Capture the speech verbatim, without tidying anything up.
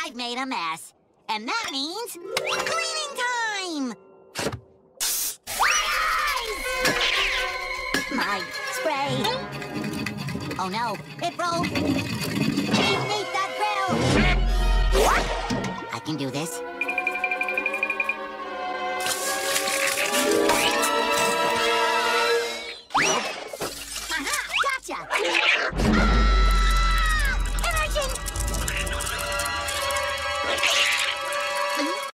I've made a mess. And that means cleaning time! My spray. Oh no, it broke. Beneath that grill. I can do this.